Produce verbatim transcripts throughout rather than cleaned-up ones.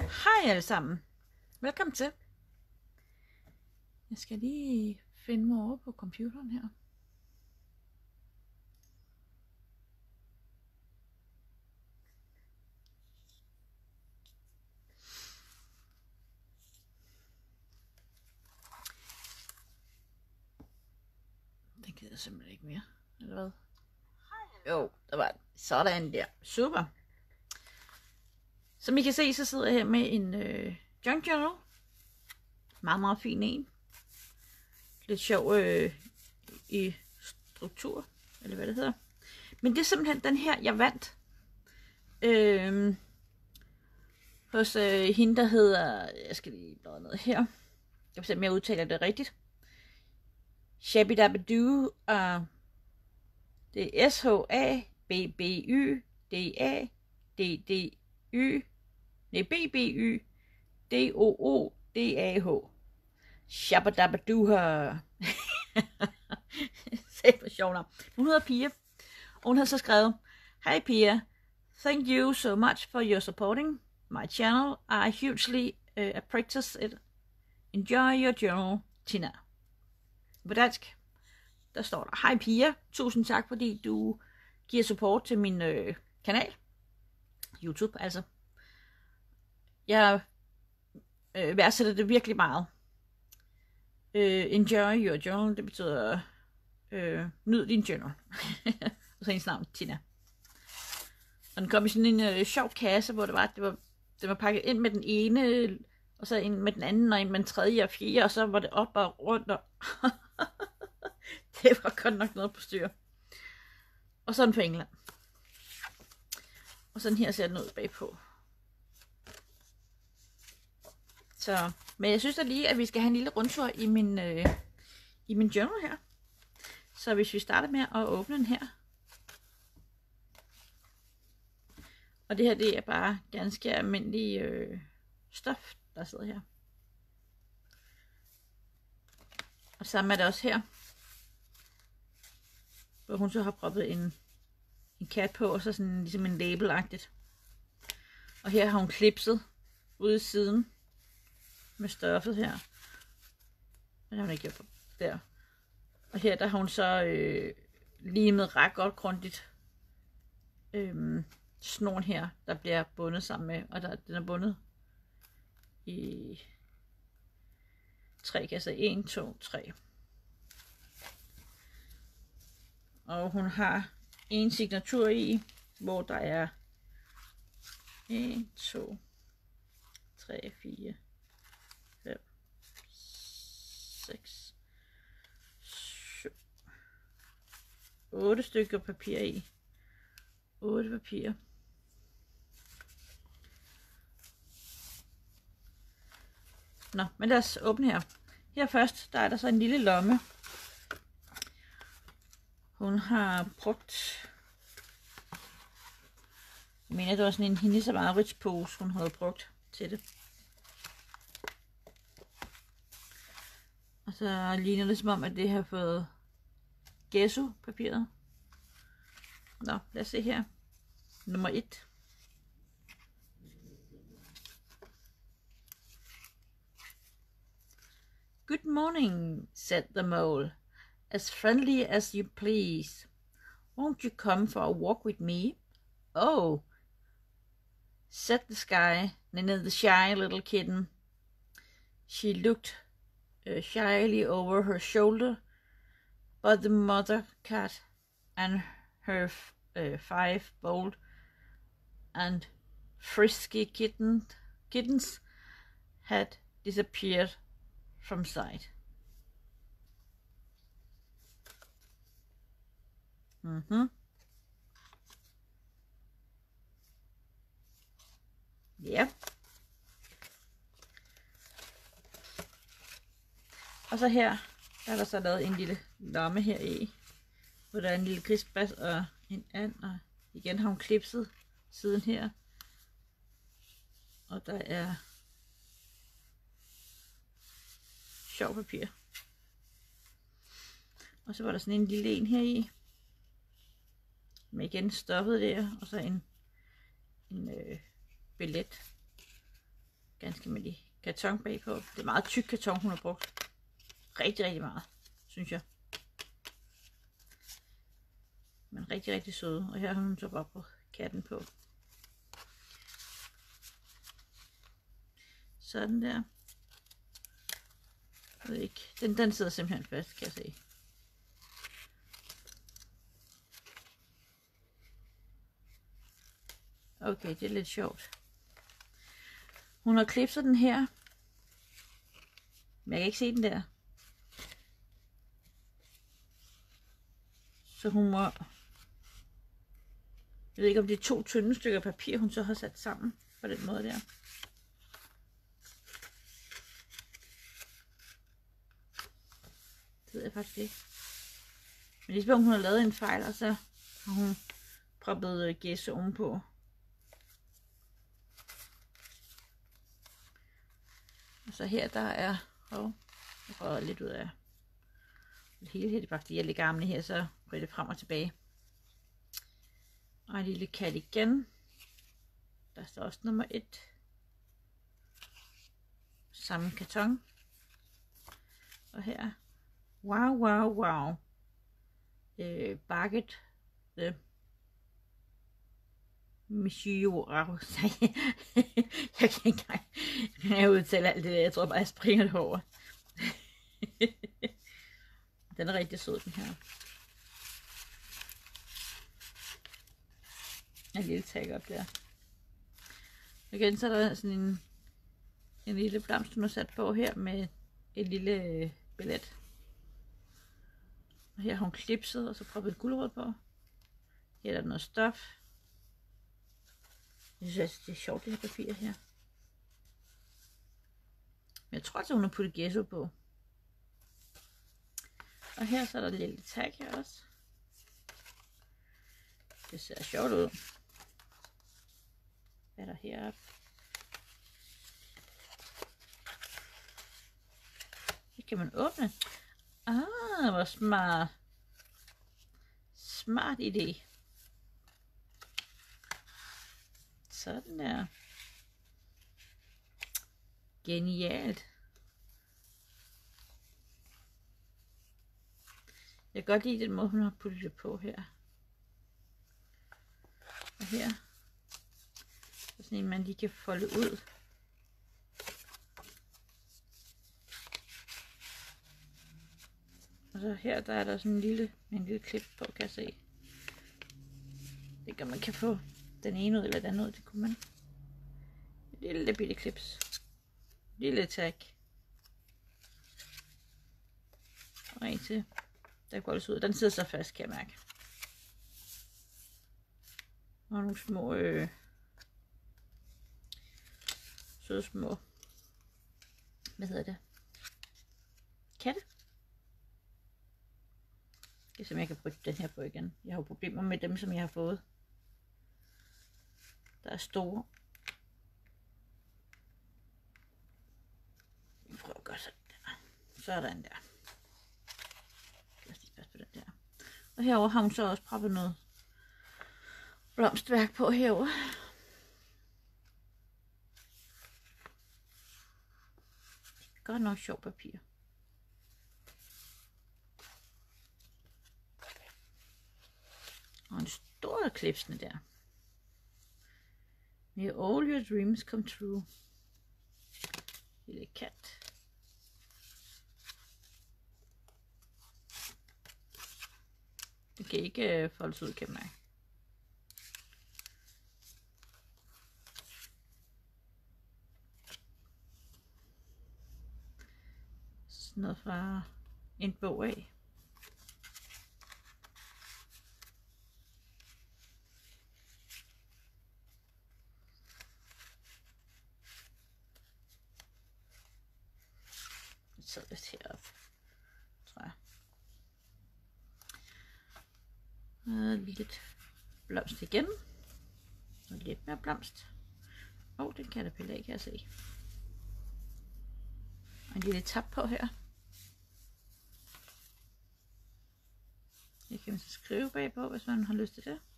Hej alle sammen. Velkommen til. Jeg skal lige finde mig over på computeren her. Den gider jeg simpelthen ikke mere. Eller hvad? Jo, der var den. Sådan der. Super. Som I kan se, så sidder jeg her med en øh, junk journal. Meget, meget fin en. Lidt sjov øh, i struktur, eller hvad det hedder. Men det er simpelthen den her, jeg vandt. Øh, hos øh, hende, der hedder... Jeg skal lige bladre ned her. Jeg kan se, om jeg udtaler det rigtigt. Shabidabadoo. Uh, det er S H A B B Y D A D D Y. Nej, B B Y D O O D A H. Shabadabadoo. Se for sjov navn. Hun hedder Pia. Og hun har så skrevet: Hi Pia, thank you so much for your supporting my channel. I hugely uh, appreciate it. Enjoy your journal, Tina. På dansk, der står der: Hej Pia, tusind tak fordi du giver support til min øh, kanal. YouTube altså. Jeg øh, værdsætter det virkelig meget. Øh, enjoy your journal, det betyder øh, nyd din journal. Og så hendes navn, Tina. Og den kom i sådan en øh, sjov kasse, hvor det var, det var, det var pakket ind med den ene, og så en med den anden, og en med den tredje og fjerde, og så var det op og rundt, og det var godt nok noget på styr. Og sådan for England. Og sådan her ser den ud bagpå. Så, men jeg synes da lige, at vi skal have en lille rundtur i min, øh, i min journal her. Så hvis vi starter med at åbne den her. Og det her, det er bare ganske almindelig øh, stof, der sidder her. Og sammen er det også her, hvor hun så har proppet en, en kat på, og så sådan ligesom en label-agtigt. Og her har hun klipset ude i siden med stoffet her. Det har hun ikke gjort der. Og her der har hun så øh, limet ret godt grundigt øh, snoren her, der bliver bundet sammen med, og der, den er bundet i tre kasser. en, to, tre. Og hun har en signatur i, hvor der er en, to, tre, fire, fem, seks, syv, otte stykker papir i. otte papirer. Nå, men lad os åbne her. Her først, der er der så en lille lomme. Hun har brugt, jeg mener, det var sådan en Hennes og Mauritz pose, hun havde brugt til det. Og så ligner det som om, at det har fået gesso-papiret. Nå, lad os se her. Nummer et. Good morning, said the mole, as friendly as you please. Won't you come for a walk with me? Oh, said the sky, and the shy little kitten. She looked uh, shyly over her shoulder, but the mother cat and her uh, five bold and frisky kitten, kittens had disappeared from sight. Mhm. Ja. Og så her der er der så lavet en lille lomme her i, hvor der er en lille krigsbas og en and, og igen har hun klipset siden her. Og der er sjov papir. Og så var der sådan en lille en her i, med igen stoppet der, og så en, en øh, billet. ganske almindelig karton bagpå. Det er meget tyk karton, hun har brugt. Rigtig, rigtig meget, synes jeg. Men rigtig, rigtig søde. Og her har hun så bare på katten på. Sådan der. Jeg ved ikke. Den, den sidder simpelthen fast, kan jeg se. Okay, det er lidt sjovt. Hun har klipset den her. Men jeg kan ikke se den der. Så hun må... Jeg ved ikke, om det er to tynde stykker papir, hun så har sat sammen på den måde der. Det ved jeg faktisk ikke. Men ligesom om hun har lavet en fejl, og så har hun proppet gæs ovenpå. Og så her der er... Åh, jeg får lidt ud af hele her, det er bare fordi jeg lægger armene her, så går det frem og tilbage. Og en lille kat igen. Der står også nummer et. Samme karton. Og her. Wow, wow, wow. Øh, Barket. The Monsieur. Jeg kan ikke engang udtale alt det der. Jeg tror bare, jeg springer det over. Den er rigtig sød, den her. En lille tag op der. Igen så er der sådan en, en lille blomst, hun har sat på her med et lille billet. Og her har hun klipset og så proppet gulerod på. Her er der noget stof. Jeg synes det er sjovt, det her papir her. Men jeg tror altså, hun har puttet gesso på. Og her så er der et lille tag her også. Det ser sjovt ud. Hvad er der heroppe? Det kan man åbne. Ah, hvor smart. Smart idé. Sådan der. Genialt. Jeg kan godt lide den måde, hun har puttet det på her. Og her. Så sådan en, man lige kan folde ud. Og så her, der er der sådan en lille, en lille klip på, kan jeg se. Det kan man kan få den ene ud eller den ud, det kunne man. Et lille bitte klips. Lille tag. Og en til. Der går det ud. Den sidder så fast, kan jeg mærke. Og nogle små øh, søde små, hvad hedder det, katte. Jeg skal se, om jeg kan bruge den her på igen. Jeg har jo problemer med dem, som jeg har fået. Der er store. Jeg prøver at gøre sådan der. Sådan der. Jeg skal lige passe på den der. Og herover har hun så også proppet noget blomstværk på herover. Godt nok sjov papir. Og en stor klipsene der. May all your dreams come true. Lille kat. Det kan ikke uh, foldes ud, kan jeg mærke. Sådan noget fra en bog af. Så lidt heroppe, tror jeg. Og lidt blomst igen. Og lidt mere blomst. Åh, oh, den caterpillar kan jeg se. Og en lille tap på her. Det kan man så skrive bagpå, hvis man har lyst til det.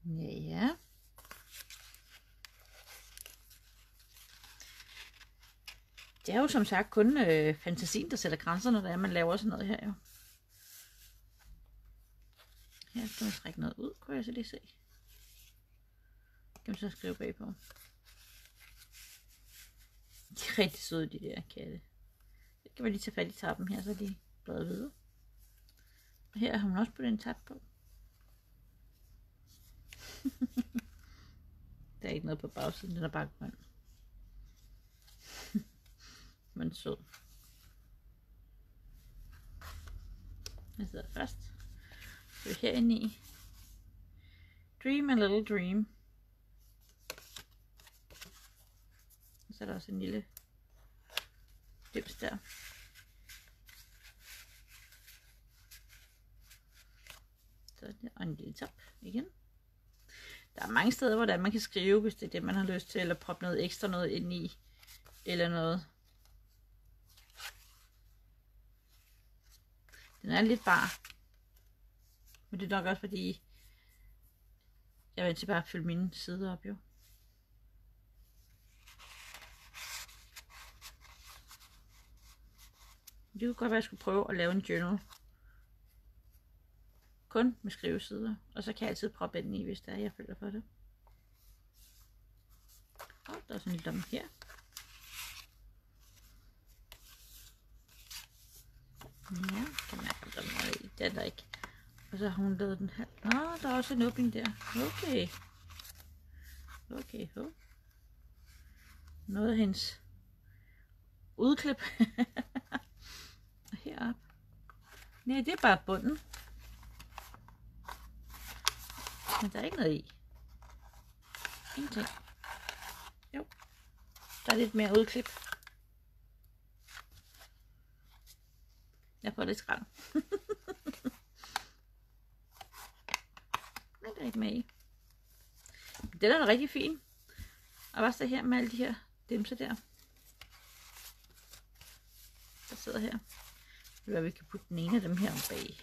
Ja, ja. Det er jo som sagt kun øh, fantasien, der sætter grænser, når det er, man laver sådan noget her jo. Her skal man trække noget ud, kunne jeg så lige se. Kan man så skrive bagpå. De er rigtig søde, de der katte. Så kan man lige tage fat i tappen her, så de bladrer videre. Og her har man også puttet en tab på. Der er ikke noget på bagsiden, den er bare grøn. Men sød. Jeg sidder først. Så er herinde i. Dream a little dream. Og så er der også en lille dims der. Så der, og en lille top igen. Der er mange steder, hvor man kan skrive, hvis det er det, man har lyst til, eller proppe noget ekstra noget ind i, eller noget. Den er lidt bar. Men det er nok også fordi, jeg vil til bare fylde mine sider op jo. Det kunne godt være, at jeg skulle prøve at lave en journal. Kun med skrivesider. Og så kan jeg altid proppe den i, hvis der er, jeg føler for det. Og der er sådan en lomme her. Ja, kan man have der noget i. Det er der ikke. Og så har hun lavet den her. Nå, der er også en åbning der. Okay. Okay, ho. Noget af hendes udklip. Og heroppe. Nej, det er bare bunden. Men der er ikke noget i. Ingenting. Jo. Der er lidt mere udklip. Jeg får lidt skrald. Nej, der er ikke med i. Den er da rigtig fin. Og også det her med alle de her dimser der. Der sidder her. Det er, vi kan putte den ene af dem her om bag.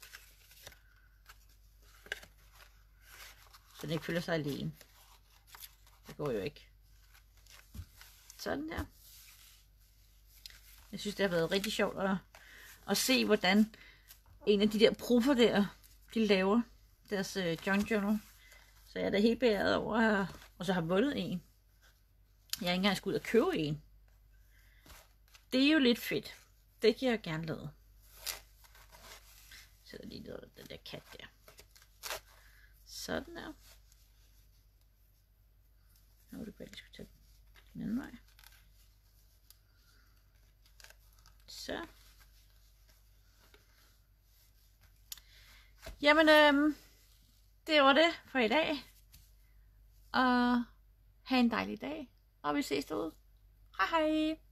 Så den ikke føler sig alene. Det går jo ikke. Sådan der. Jeg synes, det har været rigtig sjovt at, at se, hvordan en af de der profer der, de laver deres uh, junk journal. Så jeg er da helt beæret over, og så har vundet en. Jeg er ikke engang skulle ud og købe en. Det er jo lidt fedt. Det kan jeg gerne lade. Så der lige noget den der kat der. Sådan der. Nu er det bare, at jeg skulle tage den anden vej. Så. Jamen, øhm, det var det for i dag. Og have en dejlig dag. Og vi ses derude. Hej hej.